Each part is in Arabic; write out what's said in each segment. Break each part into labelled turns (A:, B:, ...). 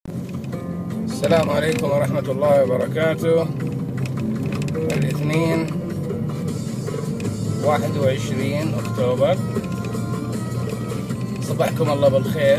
A: السلام عليكم ورحمة الله وبركاته. الاثنين 21 أكتوبر. صبحكم الله بالخير.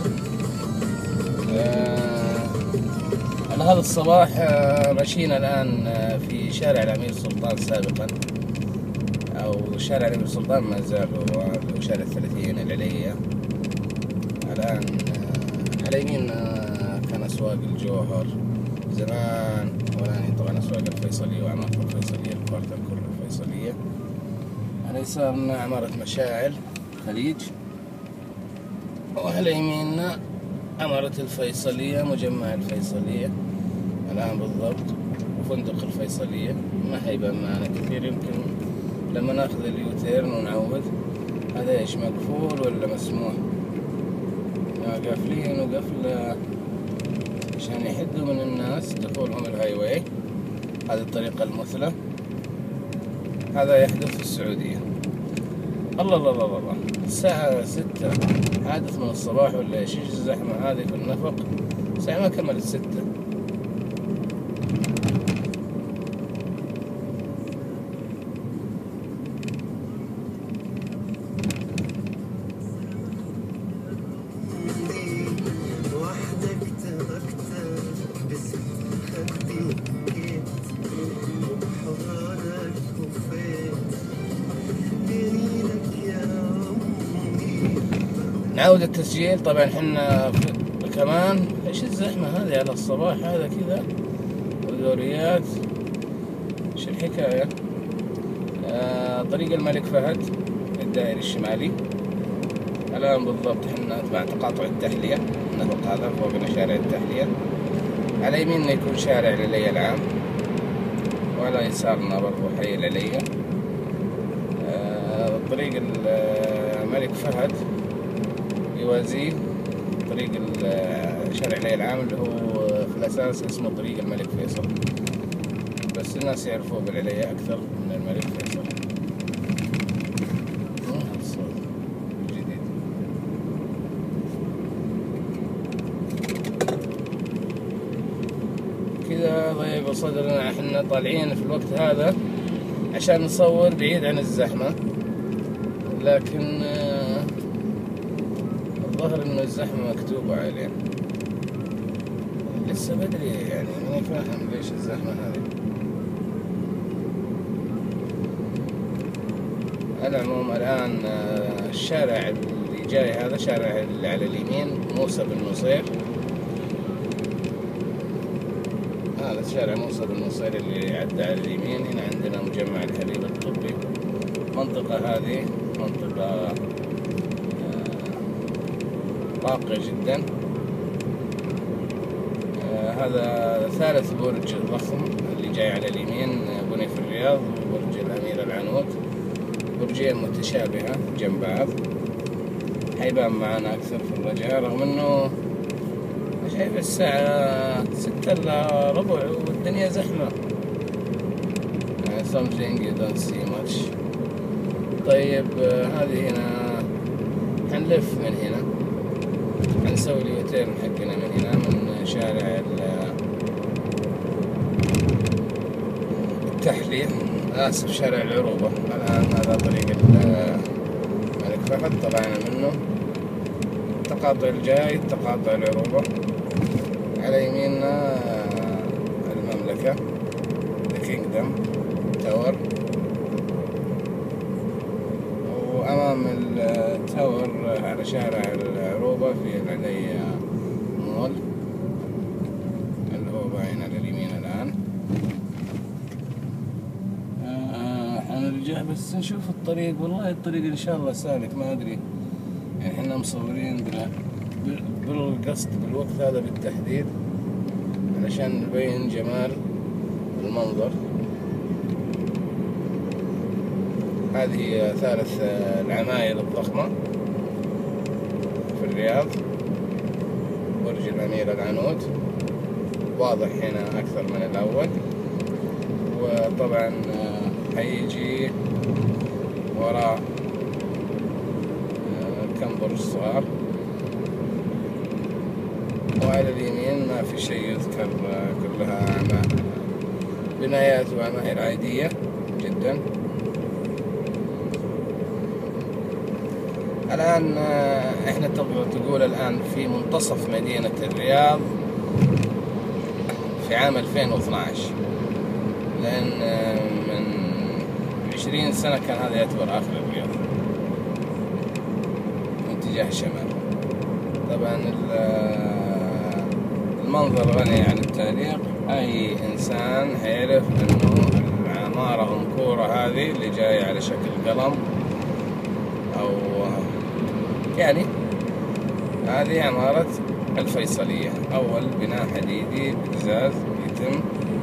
A: على هذا الصباح مشينا الآن في شارع الأمير سلطان سابقا، أو شارع الأمير سلطان ما زال هو شارع 30 العليا. الآن على يميننا كان أسواق الجوهر زمان، والآن طبعا أسواق الفيصلية وعمارة الفيصلية، الكوارتر كل الفيصلية. على يسارنا عمارة مشاعل خليج، وعلى يميننا عمارة الفيصلية، مجمع الفيصلية الآن بالضبط، وفندق الفيصلية. ما هيبان معنا كثير، يمكن لما ناخذ اليوتيرن ونعود. هذا ايش، مقفول ولا مسموح؟ قافلين وقفلة عشان يحدوا من الناس دخولهم الهاي واي. هذه الطريقة المثلى، هذا يحدث في السعودية. الله الله الله الله، الساعة 6 حادث من الصباح ولا ايش؟ الزحمة هذه في النفق، الساعة ما كملت 6. نعود التسجيل. طبعا حنا كمان ايش الزحمة هذه على الصباح هذا كذا، ودوريات، ايش الحكاية؟ طريق الملك فهد الدائري الشمالي. الآن بالضبط حنا تبع تقاطع التحلية، النفق هذا فوقنا شارع التحلية. على يميننا يكون شارع العليا العام، وعلى يسارنا برضو حي العليا. طريق الملك فهد يوازيه طريق شارع العليا العام، اللي هو في الأساس اسمه طريق الملك فيصل، بس الناس يعرفوه بالعليا أكثر من الملك فيصل. هذا الصوت جديد. كذا ضيق صدرنا، احنا طالعين في الوقت هذا عشان نصور بعيد عن الزحمة، لكن الظاهر انه الزحمة مكتوبة عليه. لسه بدري يعني، ماني فاهم ليش الزحمة هذه. على العموم الآن الشارع اللي جاي هذا شارع اللي على اليمين موسى بن نصير. هذا شارع موسى بن نصير اللي عدى على اليمين. هنا عندنا مجمع الحليب الطبي. المنطقة هذه منطقة راقية جدا. هذا ثالث برج ضخم اللي جاي على اليمين، بني في الرياض، وبرج الأمير العنود. برجين متشابهة جنب بعض، حيبان معنا أكثر في الرجعة، رغم إنه شايف الساعة 6 إلا ربع والدنيا زحمة. something you don't see much. طيب هذه هنا حنلف من هنا، حنسوي اليوتيرن حقنا من هنا، من شارع التحلية، آسف شارع العروبة. الآن هذا طريق الملك فهد، طلعنا منه. التقاطع الجاي تقاطع العروبة. على يميننا المملكة The Kingdom تاور، وأمام التاور على شارع العروبة في العليا مول اللي هو باين على اليمين. الآن حنرجع بس نشوف الطريق. والله الطريق إن شاء الله سالك، ما أدري يعني، حنا مصورين بالقصد بالوقت هذا بالتحديد علشان نبين جمال المنظر. هذه ثالث العماير الضخمة في الرياض، برج الأمير العنود، واضح هنا أكثر من الأول. وطبعا حيجي وراء كم برج صغار. وعلى اليمين ما في شيء يذكر، كلها بنايات وعماير عادية جدا. الآن احنا تقول الآن في منتصف مدينة الرياض في عام 2012، لأن من 20 سنة كان هذا يعتبر آخر الرياض من اتجاه الشمال. طبعا المنظر غني عن التعليق، أي إنسان هيعرف إنه العمارة أنكورة هذه اللي جاية على شكل قلم، أو يعني هذه عمارة الفيصلية، أول بناء حديدي بقزاز يتم،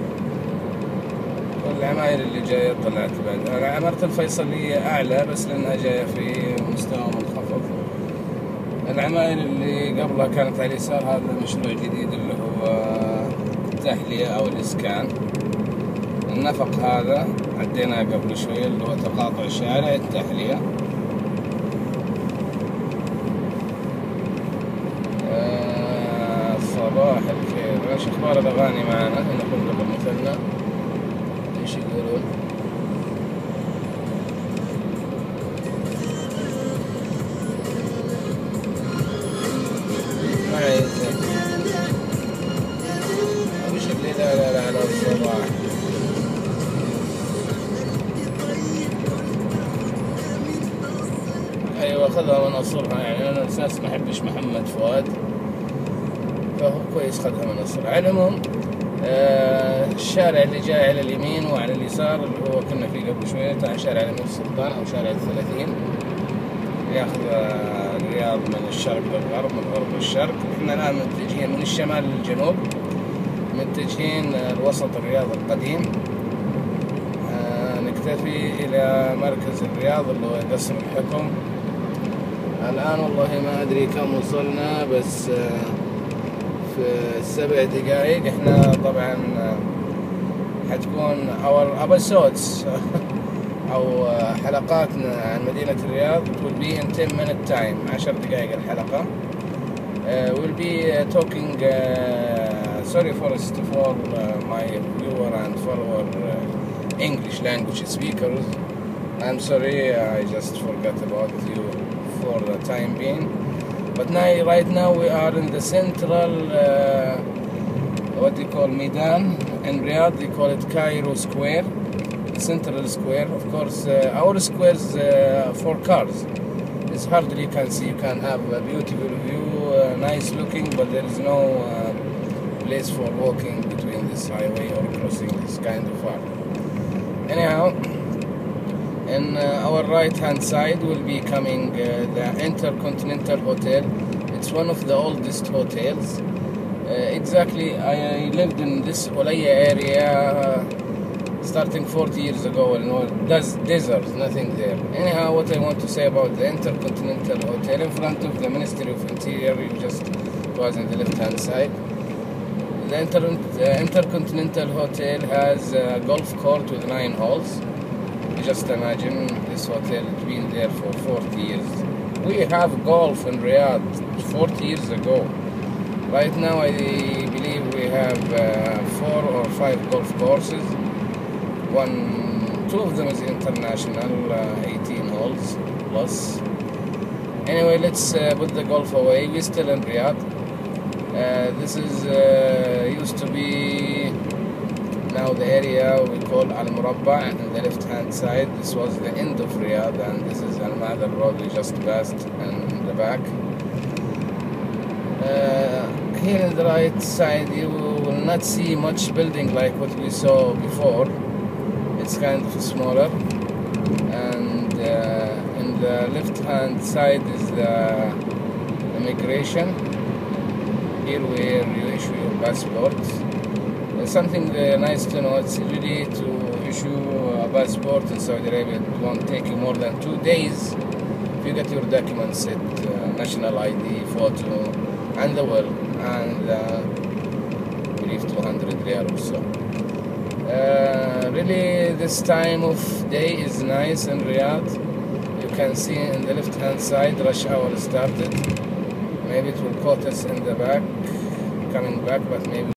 A: والعماير اللي جاية طلعت بعدها. عمارة الفيصلية أعلى بس لأنها جاية في مستوى منخفض. العماير اللي قبلها كانت على اليسار، هذا مشروع جديد اللي هو التحلية أو الإسكان. النفق هذا عديناه قبل شوية اللي هو تقاطع شارع التحلية. صباح الخير. ايش اخبار الاغاني معنا هنا فندق المثنى؟ ايش يقولون؟ معي وش اللي لا على الصباح. ايوه خذها من اصلها، يعني انا اساس ما احبش محمد فؤاد، فهو كويس خذها من اصلها. على العموم الشارع اللي جاي على اليمين وعلى اليسار اللي هو كنا فيه قبل شوية تاع شارع الأمير سلطان أو شارع 30، ياخذ الرياض من الشرق للغرب، من الغرب للشرق. احنا الآن متجهين من الشمال للجنوب، متجهين لوسط الرياض القديم. نكتفي إلى مركز الرياض اللي هو قصر الحكم. الآن والله ما أدري كم وصلنا، بس في 7 دقائق. احنا طبعا حتكون our episodes او حلقاتنا عن مدينة الرياض will be in 10 minute time، 10 دقائق الحلقة. we'll be talking sorry for my viewer and follower English language speakers. I'm sorry, I just forgot about you for the time being. But now, right now we are in the central, what do you call, Maidan in Riyadh. They call it Cairo Square, Central Square. Of course, our squares for cars. It's hardly you can see. You can have a beautiful view, nice looking, but there is no place for walking between this highway or crossing this kind of far. Anyhow. In our right hand side will be coming the Intercontinental Hotel. It's one of the oldest hotels. Exactly, I lived in this Olaya area starting 40 years ago. Desert, nothing there. Anyhow, what I want to say about the Intercontinental Hotel, in front of the Ministry of Interior, it was on the left hand side. The Intercontinental Hotel has a golf court with 9 holes. Just imagine this hotel has been there for 40 years. We have golf in Riyadh 40 years ago. Right now I believe we have 4 or 5 golf courses. 2 of them is international, 18 holes plus. Anyway, let's put the golf away. We're still in Riyadh. This is used to be now the area we call Al-Murabba on the left hand side. This was the end of Riyadh, and this is another road we just passed in the back. Here on the right side you will not see much building like what we saw before. It's kind of smaller, and in the left hand side is the immigration. Here where you issue your passport. Something nice to know, it's really to issue a passport in Saudi Arabia, it won't take you more than 2 days if you get your documents set, national ID, photo, and the will, and I believe 200 riyal or so. Really this time of day is nice in Riyadh. You can see in the left hand side rush hour started. Maybe it will quote us in the back. coming back, but maybe